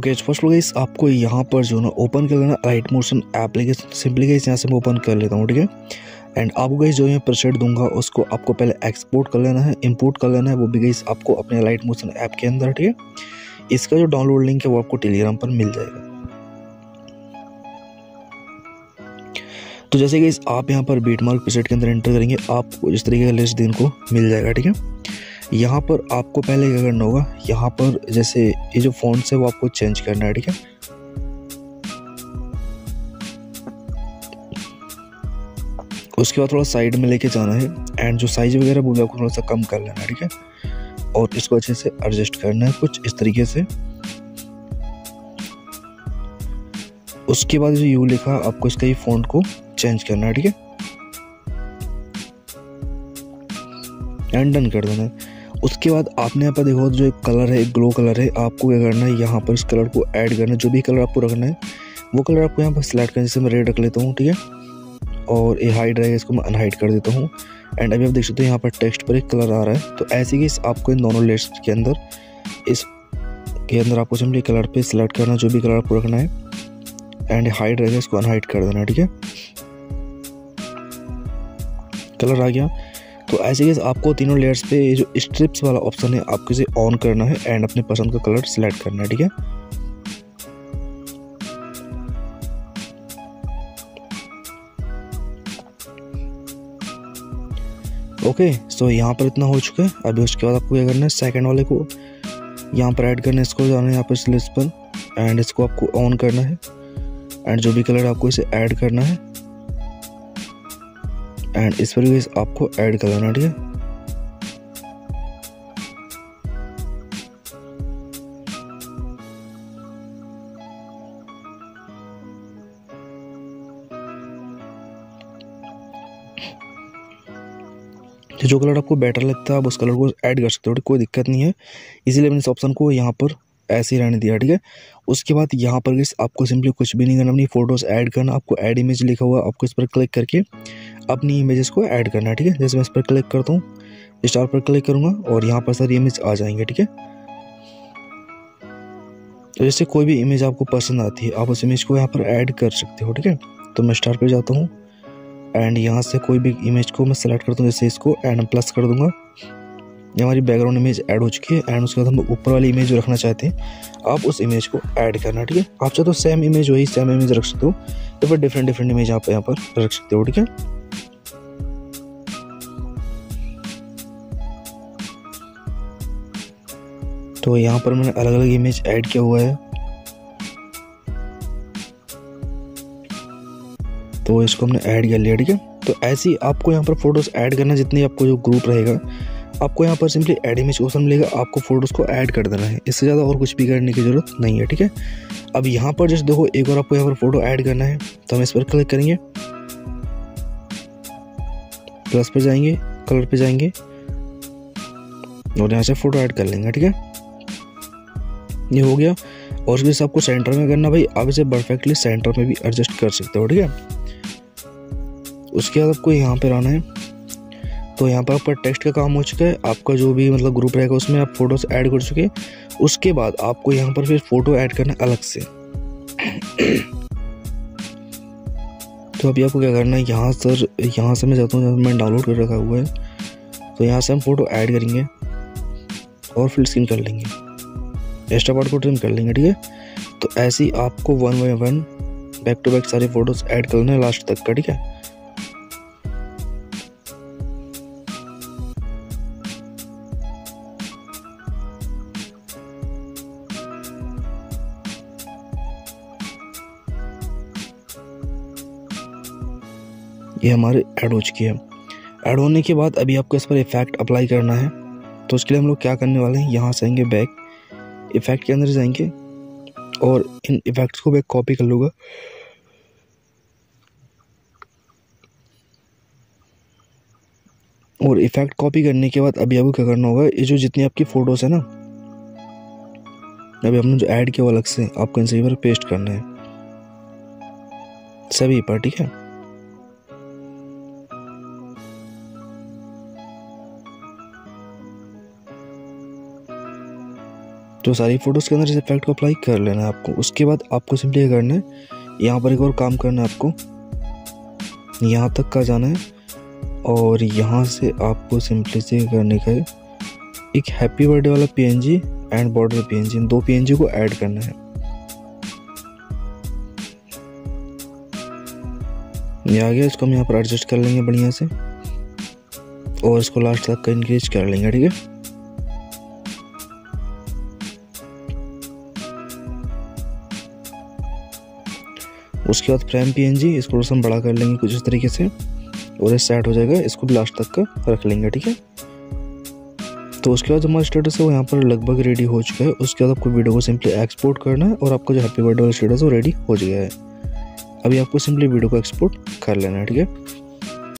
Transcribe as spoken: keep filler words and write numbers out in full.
Okay first guys आपको यहाँ पर जो ना ओपन कर लेना right motion application. Simply guys यहाँ से मैं ओपन कर लेता हूँ, ठीक है। एंड आपको गाइस जो यहाँ प्रीसेट दूंगा उसको आपको पहले एक्सपोर्ट कर लेना है, इंपोर्ट कर लेना है, वो भी गाइस आपको अपने राइट मोशन ऐप के अंदर, ठीक है। इसका जो डाउनलोड लिंक है वो आपको टेलीग्राम पर मिल जाएगा। तो जैसे गाइस आप यहाँ पर बीटमार्क प्रीसेट के अंदर एंटर करेंगे, आपको इस तरीके का लिस्ट दिन को मिल जाएगा, ठीक है। यहाँ पर आपको पहले क्या करना होगा, यहाँ पर जैसे ये जो फॉन्ट्स है वो आपको चेंज करना है, ठीक है। उसके बाद थोड़ा साइड में लेके जाना है एंड जो साइज वगैरह वो भी आपको थोड़ा सा कम कर लेना है, ठीक है। और इसको अच्छे से एडजस्ट करना है कुछ इस तरीके से। उसके बाद जो यू लिखा आपको इसका ये फॉन्ट को चेंज करना है, ठीक है। एंड डन कर देना है। उसके बाद आपने यहाँ पर देखो जो एक कलर है, एक ग्लो कलर है, आपको क्या करना है, यहाँ पर इस कलर को ऐड करना है। जो भी कलर आपको रखना है वो कलर आपको यहाँ पर सिलेक्ट करना है। जैसे मैं रेड रख लेता हूँ, ठीक है। और ये हाइड रहेगा, इसको मैं अनहाइड कर देता हूँ। एंड अभी आप देख सकते हो यहाँ पर टेक्स्ट पर एक कलर आ रहा है। तो ऐसे ही आपको इन दोनों लिस्ट के अंदर इस के अंदर आपको सिंपली कलर पे सिलेक्ट करना जो भी कलर आपको रखना है। एंड हाइड रहेगा, इसको अनहाइड कर देना, ठीक है। कलर आ गया। तो ऐसे ही आपको तीनों लेयर्स पे ये जो स्ट्रिप्स वाला ऑप्शन है आपको इसे ऑन करना है एंड अपने पसंद का कलर सिलेक्ट करना है, ठीक है। ओके सो यहाँ पर इतना हो चुका है। अभी उसके बाद आपको क्या करना है, सेकंड वाले को यहाँ पर ऐड करना है, इसको जाना है यहाँ पर इस लिस्ट पर एंड इसको आपको ऑन करना है एंड जो भी कलर आपको इसे ऐड करना है एंड इस पर भी आपको ऐड कर लेना, ठीक है। जो कलर आपको बेटर लगता है आप उस कलर को ऐड कर सकते हो, कोई दिक्कत नहीं है। इसीलिए मैंने इस ऑप्शन को यहाँ पर ऐसे ही रहने दिया, ठीक है। उसके बाद यहाँ पर आपको सिंपली कुछ भी नहीं करना, अपनी फोटोज ऐड करना। आपको ऐड इमेज लिखा हुआ, आपको इस पर क्लिक करके अपनी इमेजेस को ऐड करना है, ठीक है। जैसे मैं इस पर क्लिक करता हूँ, स्टार पर क्लिक करूंगा और यहाँ पर सारी इमेज आ जाएंगे, ठीक है। तो जैसे कोई भी इमेज आपको पसंद आती है आप उस इमेज को यहाँ पर ऐड कर सकते हो, ठीक है। तो मैं स्टार पे जाता हूँ एंड यहाँ से कोई भी इमेज को मैं सेलेक्ट करता हूँ, जैसे इसको एंड प्लस कर दूंगा। ये हमारी बैकग्राउंड इमेज ऐड हो चुकी है एंड उसके बाद हम ऊपर वाली इमेज जो रखना चाहते हैं आप उस इमेज को ऐड करना, ठीक है। आप चाहे तो सेम इमेज वही सेम इमेज रख सकते हो या फिर डिफरेंट डिफरेंट इमेज आप यहाँ पर रख सकते हो, ठीक है। तो यहाँ पर मैंने अलग अलग इमेज ऐड किया हुआ है, तो इसको हमने ऐड कर लिया, ठीक है। तो ऐसे ही आपको यहाँ पर फोटोज ऐड करना, जितनी आपको जो ग्रुप रहेगा आपको यहाँ पर सिंपली ऐड इमेज ऑप्शन मिलेगा, आपको फोटोज को ऐड कर देना है। इससे ज़्यादा और कुछ भी करने की जरूरत नहीं है, ठीक है। अब यहाँ पर जैसे देखो एक बार आपको यहाँ पर फोटो ऐड करना है तो हम इस पर क्लिक करेंगे, प्लस पे जाएंगे, कलर पे जाएंगे और यहाँ से फोटो ऐड कर लेंगे, ठीक है। ये हो गया। और इसके आपको सेंटर में करना भाई, आप इसे परफेक्टली सेंटर में भी एडजस्ट कर सकते हो, ठीक है। उसके बाद आपको यहाँ पर आना है। तो यहाँ पर आपका टेक्स्ट का काम हो चुका है, आपका जो भी मतलब ग्रुप रहेगा उसमें आप फोटोज ऐड कर चुके। उसके बाद आपको यहाँ पर फिर फोटो ऐड करना अलग से। तो अभी आपको क्या करना है, यहाँ सर यहाँ से मैं जाता हूँ, मैं डाउनलोड कर रखा हुआ है। तो यहाँ से हम फोटो ऐड करेंगे और फिल स्क्रीन कर लेंगे, एक्स्ट्रा पार्ट को ट्रिम कर लेंगे, ठीक है। तो ऐसे ही आपको one by one back to back सारे फोटोज ऐड करना है लास्ट तक का, ठीक है। ये हमारे ऐड हो चुकी है। ऐड होने के बाद अभी आपको इस पर इफेक्ट अप्लाई करना है। तो उसके लिए हम लोग क्या करने वाले हैं, यहाँ से आएंगे बैक, इफेक्ट के अंदर जाएंगे और इन इफेक्ट्स को मैं कॉपी कर लूँगा। और इफेक्ट कॉपी करने के बाद अभी आपको क्या करना होगा, ये जो जितनी आपकी फोटोज है ना, अभी हमने जो ऐड किया वो अलग से आपको इन सभी पर पेस्ट करना है, सभी पर, ठीक है। तो सारी फ़ोटोज़ के अंदर इस इफेक्ट को अप्लाई कर लेना है आपको। उसके बाद आपको सिंपली ये करना है, यहाँ पर एक और काम करना है आपको, यहाँ तक का जाना है और यहाँ से आपको सिंपली से करने का है एक हैप्पी बर्थडे वाला पीएनजी एंड बॉर्डर पीएनजी, इन दो पीएनजी को ऐड करना है। ये आ गया, इसको हम यहाँ पर एडजस्ट कर लेंगे बढ़िया से और इसको लास्ट तक का इंक्रीज कर लेंगे, ठीक है। उसके बाद फ्रेम पीएनजी, इसको हम बड़ा कर लेंगे कुछ इस तरीके से और ये सेट हो जाएगा, इसको भी लास्ट तक का रख लेंगे, ठीक है। तो उसके बाद हमारा स्टेटस है वो यहाँ पर लगभग रेडी हो चुका है। उसके बाद आपको वीडियो को सिंपली एक्सपोर्ट करना है और आपका जो हैप्पी बर्थडे वाला स्टेटस है वो रेडी हो गया है। अभी आपको सिंपली वीडियो को एक्सपोर्ट कर लेना है, ठीक है।